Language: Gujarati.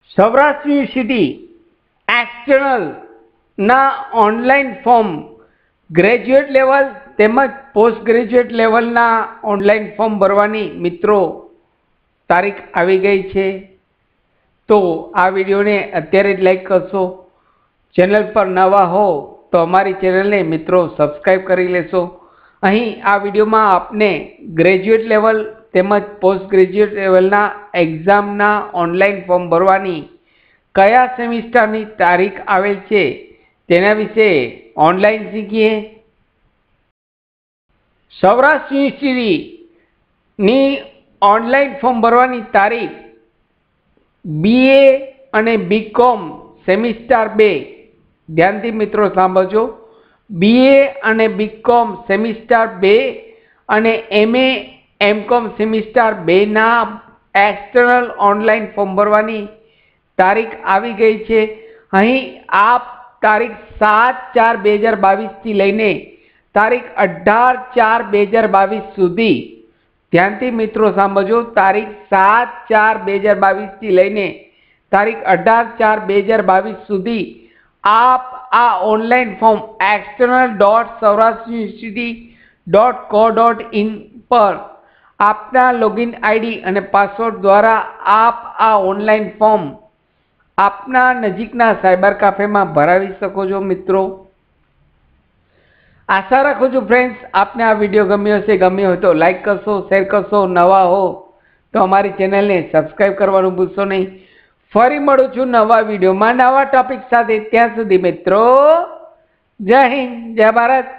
સૌરાષ્ટ્ર યુનિવર્સિટી એક્સટર્નલ ના ઓનલાઈન ફોર્મ ગ્રેજ્યુએટ લેવલ તેમજ પોસ્ટ ગ્રેજ્યુએટ લેવલના ઓનલાઈન ફોર્મ ભરવાની મિત્રો તારીખ આવી ગઈ છે. તો આ વિડીયોને અત્યારે જ લાઈક કરશો. ચેનલ પર નવા હો તો અમારી ચેનલને મિત્રો સબસ્ક્રાઈબ કરી લેશો. અહીં આ વિડીયોમાં આપને ગ્રેજ્યુએટ લેવલ તેમજ પોસ્ટ ગ્રેજ્યુએટ લેવલના એક્ઝામના ઓનલાઈન ફોર્મ ભરવાની કયા સેમિસ્ટરની તારીખ આવેલ છે તેના વિશે ઓનલાઈન શીખીએ. સૌરાષ્ટ્ર યુનિવર્સિટીની ઓનલાઈન ફોર્મ ભરવાની તારીખ BA અને BCom સેમિસ્ટર 2, ધ્યાનથી મિત્રો સાંભળજો, BA અને BCom સેમિસ્ટર 2 અને MA MCOM સેમિસ્ટર 2 ના એક્સટર્નલ ઓનલાઈન ફોર્મ ભરવાની તારીખ આવી ગઈ છે. અહીં આપ તારીખ 7/4/2022 થી લઈને તારીખ 18/4/2022 સુધી, ધ્યાનથી મિત્રો સાંભળજો, તારીખ 7/4/2022 થી લઈને તારીખ 18/4/2022 સુધી આપ આ ઓનલાઈન ફોર્મ external.saurashtrauniversity.co.in પર આપના લોગિન આઈડી અને પાસવર્ડ દ્વારા આપ આ ઓનલાઈન ફોર્મ આપના નજીકના સાયબર કાફેમાં ભરાવી શકો છો. મિત્રો આશા રાખું છું ફ્રેન્ડ્સ આપને આ વિડીયો ગમ્યો હશે. ગમ્યો હોય તો લાઈક કરશો, શેર કરશો. નવા હો તો અમારી ચેનલને સબસ્ક્રાઈબ કરવાનું ભૂલશો નહીં. ફરી મળું છું નવા વિડીયોમાં નવા ટોપિક સાથે. ત્યાં સુધી મિત્રો જય હિન્દ, જય ભારત.